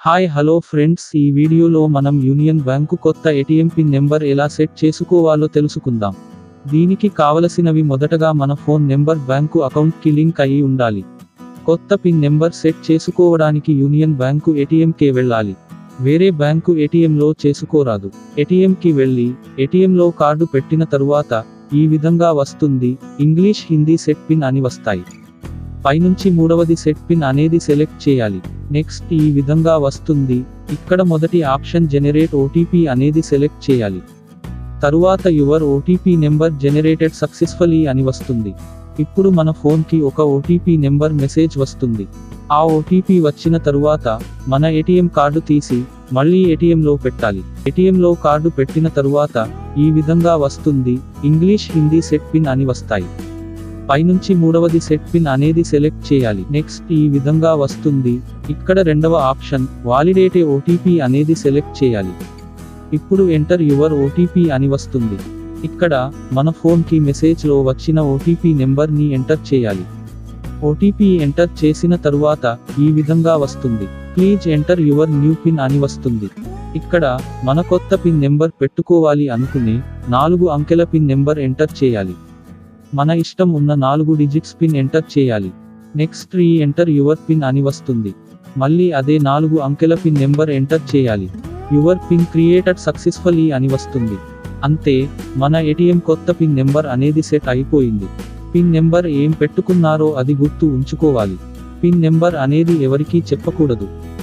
Hi hello friends, ఈ వీడియోలో మనం యూనియన్ బ్యాంకు కొత్త ఏటీఎం పిన్ నెంబర్ ఎలా సెట్ చేసుకోవాలో తెలుసుకుందాం. దీనికి కావలసినవి మొదటగా మన ఫోన్ నెంబర్ బ్యాంకు అకౌంట్కి లింక్ అయి ఉండాలి. కొత్త పిన్ నెంబర్ సెట్ చేసుకోవడానికి యూనియన్ బ్యాంకు ఏటీఎంకే వెళ్ళాలి. వేరే బ్యాంకు ఏటీఎంలో చేసుకోరాదు. ఏటీఎంకి వెళ్ళి ఏటీఎంలో కార్డు పెట్టిన తరువాత ఈ విధంగా వస్తుంది. ఇంగ్లీష్, హిందీ సెట్ పిన్ అని వస్తాయి. పైనుంచి మూడవది సెట్ పిన్ అనేది సెలెక్ట్ చేయాలి. నెక్స్ట్ ఈ విధంగా వస్తుంది. ఇక్కడ మొదటి ఆప్షన్ జనరేట్ ఓటీపీ అనేది సెలెక్ట్ చేయాలి. తరువాత your OTP number generated successfully అని వస్తుంది. ఇప్పుడు మన ఫోన్కి ఒక ఓటీపీ నెంబర్ మెసేజ్ వస్తుంది. ఆ ఓటీపీ వచ్చిన తరువాత మన ఏటీఎం కార్డు తీసి మళ్ళీ ఏటీఎంలో పెట్టాలి. ఏటీఎంలో కార్డు పెట్టిన తరువాత ఈ విధంగా వస్తుంది. ఇంగ్లీష్, హిందీ సెట్ పిన్ అని వస్తాయి. పైనుంచి మూడవది సెట్ పిన్ అనేది సెలెక్ట్ చేయాలి. నెక్స్ట్ ఈ విధంగా వస్తుంది. ఇక్కడ రెండవ ఆప్షన్ వాలిడేట్ ఓటీపీ అనేది సెలెక్ట్ చేయాలి. ఇప్పుడు ఎంటర్ యువర్ ఓటీపీ అని వస్తుంది. ఇక్కడ మన ఫోన్కి మెసేజ్లో వచ్చిన ఓటీపీ నెంబర్ని ఎంటర్ చేయాలి. ఓటీపీ ఎంటర్ చేసిన తరువాత ఈ విధంగా వస్తుంది. Please enter your new pin అని వస్తుంది. ఇక్కడ మన కొత్త పిన్ నెంబర్ పెట్టుకోవాలి అనుకునే 4 అంకెల పిన్ నెంబర్ ఎంటర్ చేయాలి. మన ఇష్టం ఉన్న 4 డిజిట్స్ పిన్ ఎంటర్ చేయాలి. Next reenter your pin అని వస్తుంది. మళ్ళీ అదే 4 అంకెల పిన్ నెంబర్ ఎంటర్ చేయాలి. యువర్ పిన్ క్రియేటెడ్ సక్సెస్ఫుల్లీ అని వస్తుంది. అంతే, మన ఏటీఎం కొత్త పిన్ నెంబర్ అనేది సెట్ అయిపోయింది. పిన్ నెంబర్ ఏం పెట్టుకున్నారో అది గుర్తు ఉంచుకోవాలి. పిన్ నెంబర్ అనేది ఎవరికీ చెప్పకూడదు.